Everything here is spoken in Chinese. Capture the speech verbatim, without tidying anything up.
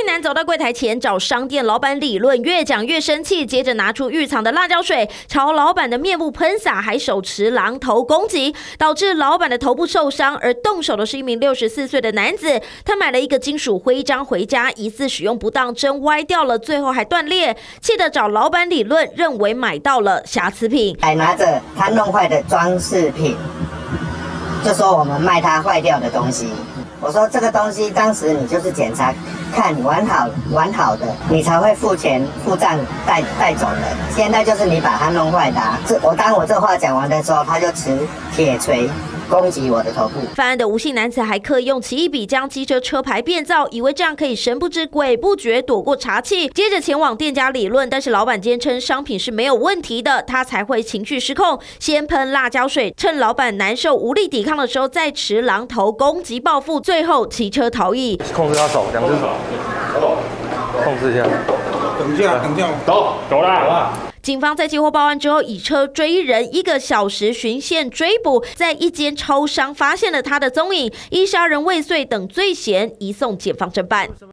男走到柜台前找商店老板理论，越讲越生气，接着拿出预藏的辣椒水朝老板的面部喷洒，还手持榔头攻击，导致老板的头部受伤。而动手的是一名六十四岁的男子，他买了一个金属徽章回家，疑似使用不当，针歪掉了，最后还断裂，气得找老板理论，认为买到了瑕疵品， 还拿着他弄坏的装饰品，就说我们卖他坏掉的东西。我说这个东西当时你就是检查看完好完好的，你才会付钱付账带带走的。现在就是你把它弄坏的、啊。这我当我这话讲完的时候，他就持铁锤攻击我的头部。 犯案的吴姓男子还刻意用奇异笔将机车车牌变造，以为这样可以神不知鬼不觉躲过查气。接着前往店家理论，但是老板坚称商品是没有问题的，他才会情绪失控，先喷辣椒水，趁老板难受无力抵抗的时候，再持榔头攻击报复，最后骑车逃逸。 控制他手，两只手，控制一下。 等一下，等一下， 走，走啦！ 警方在接获报案之后，以车追人，一个小时循线追捕，在一间超商发现了他的踪影，依杀人未遂等罪嫌移送检方侦办。